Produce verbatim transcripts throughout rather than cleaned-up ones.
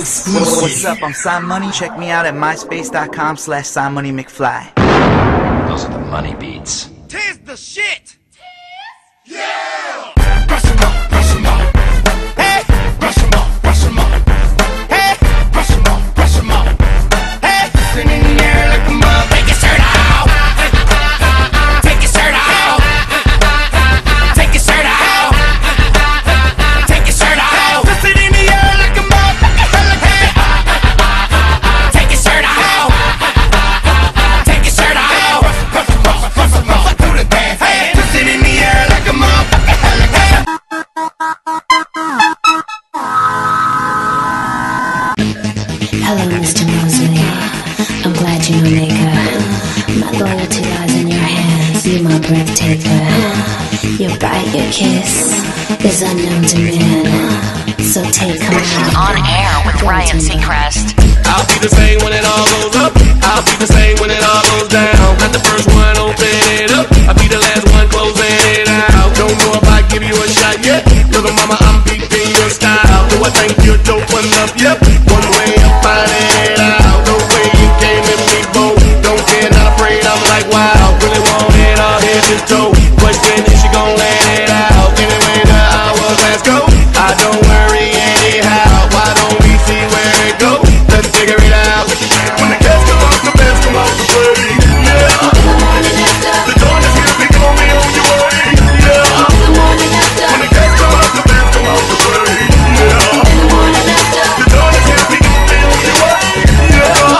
Exclusive. What's up? I'm Sign Money. Check me out at myspace.com slash Sign Money McFly. Those are the money beats. Tis the shit! Yeah! Brush 'em up, brush 'em up. Hey! Brush 'em up, brush 'em up. Hey! Brush 'em up, brush 'em up. Hey! Sitting in the air like a mug. Take your shirt off! Take your shirt off! Take your shirt off! Take your shirt off! Sit in the air like a mug. Take your shirt off! Take your shirt off! Brush 'em up, brush 'em up. Do the dance. Hey! Sit in the air like a mug. Hello, Mister Mosley. I'm glad you know Maker. My loyalty lies in your hands. You my breath taker. Your bite, your kiss is unknown to men. So take command. On air with Ryan Seacrest. I'll be the same when it all goes up. I'll be the same when it all goes down. Not the first one, open it up. I'll be the last one closing it out. Don't know if I give you a shot yet. Little mama, I'm peeping your style. Do I think you're dope enough? Yep. One way I'm finding it out. No way you came in me bold. Don't care, not afraid. I'm like, wow. Really want it all head to toe. Question is she gon' let it out? Anyway, the hours, let's go. I don't worry anyhow. Why don't we see where it goes? Let's figure it out. When the cats come out, the bands come out to play. Yeah. The dawn is here, we gon' be on your way. Yeah. When the cats come out, the bands come out to play. Yeah. The dawn is here, we gon' be on your way. Yeah.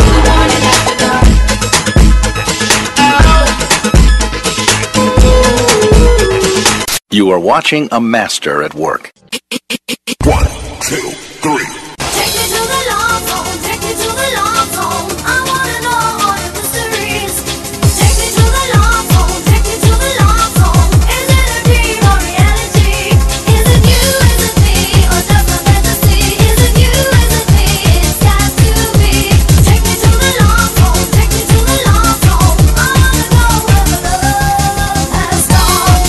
You are watching a master at work. One, two, three. Take me to the love zone, take me to the love zone. I wanna know all your mysteries. Take me to the love zone, take me to the love zone. Is it a dream or reality? Is it you, is it me, or just a fantasy? Is it you, is it me? It's got to be. Take me to the love zone, take me to the love zone. I wanna go where the love has gone.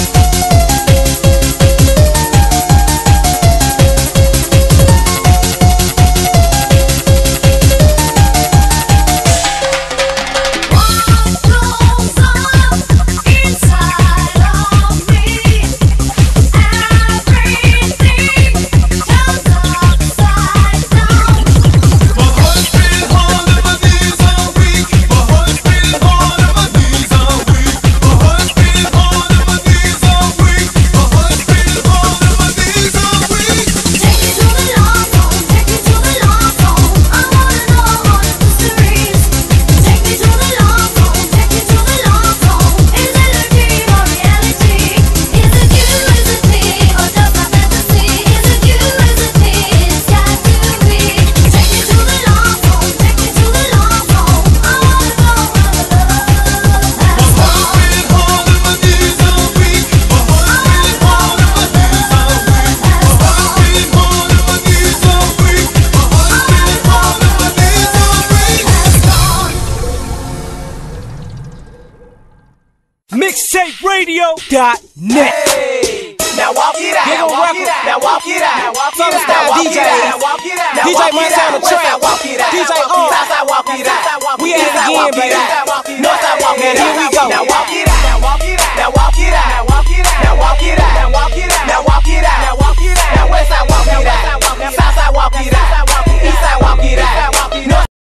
Mixtape radio dot net. Hey, now walk it out. Now walk it out. Now walk it out. Now walk it out. D J. Now walk it out. D J Montana Trap. Walk it out. D J